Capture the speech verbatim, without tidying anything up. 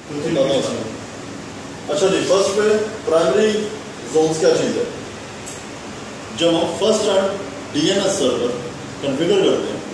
बताता हूँ इसमें। अच्छा जी, फर्स्ट पे प्राइमरी जोन्स क्या चीज़ है? जब हम first time DNS server configure करते हैं,